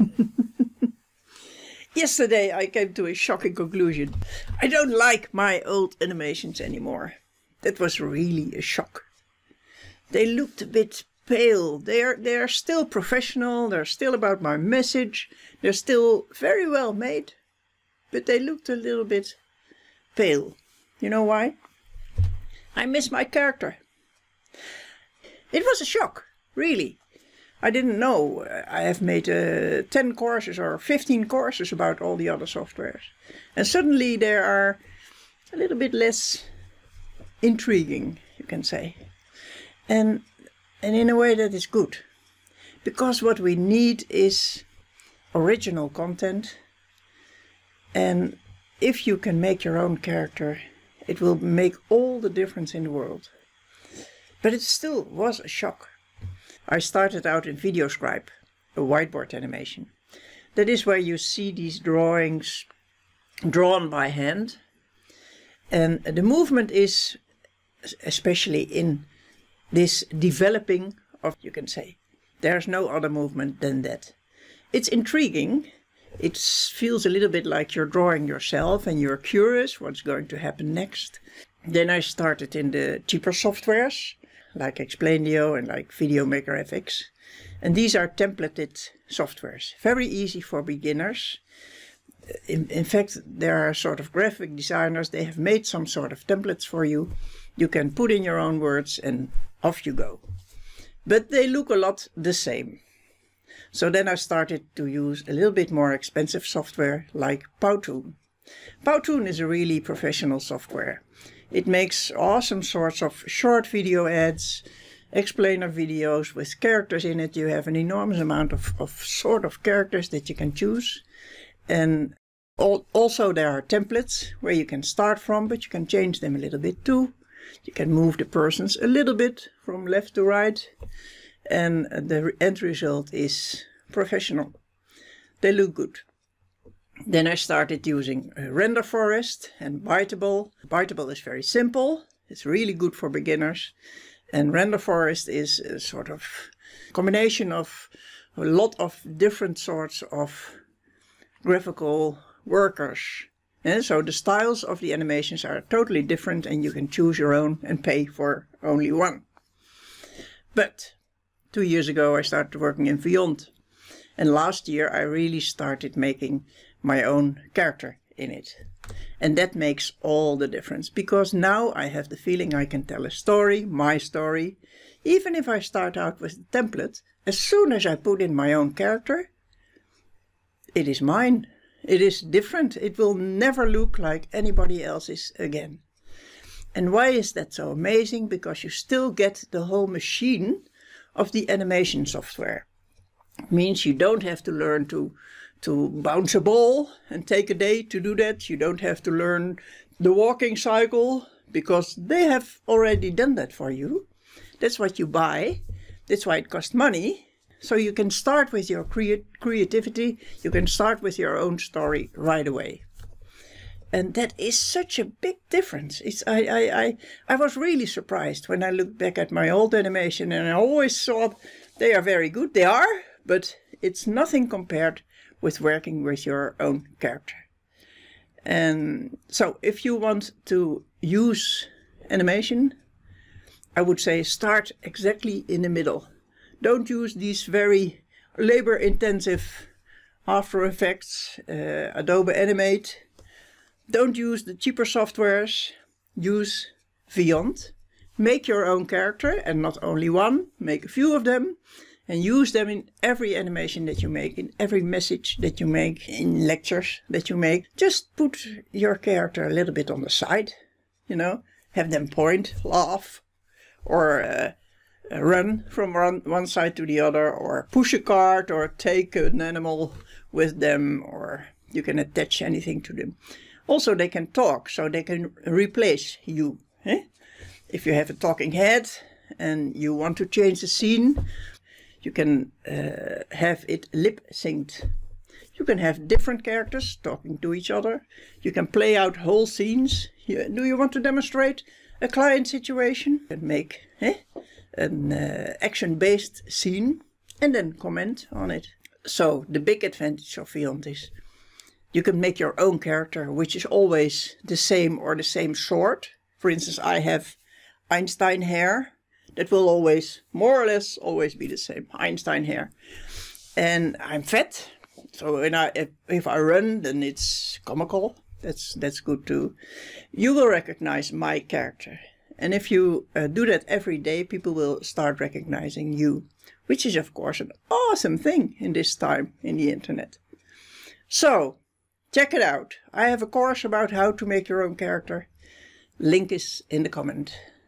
Yesterday I came to a shocking conclusion. I don't like my old animations anymore. That was really a shock. They looked a bit pale. They are still professional, they're still about my message, they're still very well made, but they looked a little bit pale. You know why? I miss my character. It was a shock, really. I didn't know. I have made 10 courses or 15 courses about all the other softwares. And suddenly they are a little bit less intriguing, you can say. And in a way that is good. Because what we need is original content. And if you can make your own character, it will make all the difference in the world. But it still was a shock. I started out in VideoScribe, a whiteboard animation. That is where you see these drawings drawn by hand. And the movement is, especially in this developing of, you can say, there's no other movement than that. It's intriguing. It feels a little bit like you're drawing yourself and you're curious what's going to happen next. Then I started in the cheaper softwares, like Explaindio and like Videomaker FX. And these are templated softwares, very easy for beginners. In fact, there are sort of graphic designers, they have made some sort of templates for you. You can put in your own words and off you go. But they look a lot the same. So then I started to use a little bit more expensive software like Powtoon. Powtoon is a really professional software. It makes awesome sorts of short video ads, explainer videos with characters in it. You have an enormous amount of sort of characters that you can choose. And also there are templates where you can start from, but you can change them a little bit too. You can move the persons a little bit from left to right. And the end result is professional. They look good. Then I started using Render Forest and Biteable. Biteable is very simple. It's really good for beginners. And Render Forest is a sort of combination of a lot of different sorts of graphical workers. And so the styles of the animations are totally different and you can choose your own and pay for only one. But 2 years ago I started working in Vyond. And last year I really started making my own character in it. And that makes all the difference, because now I have the feeling I can tell a story, my story. Even if I start out with the template, as soon as I put in my own character, it is mine. It is different. It will never look like anybody else's again. And why is that so amazing? Because you still get the whole machine of the animation software. It means you don't have to learn to bounce a ball and take a day to do that. You don't have to learn the walking cycle because they have already done that for you. That's what you buy. That's why it costs money. So you can start with your creativity. You can start with your own story right away. And that is such a big difference. I was really surprised when I looked back at my old animation, and I always thought they are very good. They are, but it's nothing compared with working with your own character. And so if you want to use animation, I would say start exactly in the middle. Don't use these very labor-intensive After Effects, Adobe Animate. Don't use the cheaper softwares. Use Vyond. Make your own character, and not only one. Make a few of them. And use them in every animation that you make, in every message that you make, in lectures that you make. Just put your character a little bit on the side, you know. Have them point, laugh, or run from one side to the other, or push a cart, or take an animal with them, or you can attach anything to them. Also, they can talk, so they can replace you. If you have a talking head and you want to change the scene, you can have it lip-synced. You can have different characters talking to each other. You can play out whole scenes. Do you want to demonstrate a client situation? You can make an action-based scene and then comment on it. So the big advantage of Vyond is you can make your own character, which is always the same or the same sort. For instance, I have Einstein hair. That will always, more or less, always be the same. Einstein hair. And I'm fat. So if I run, then it's comical. That's good too. You will recognize my character. And if you do that every day, people will start recognizing you. Which is, of course, an awesome thing in this time in the internet. So, check it out. I have a course about how to make your own character. Link is in the comment.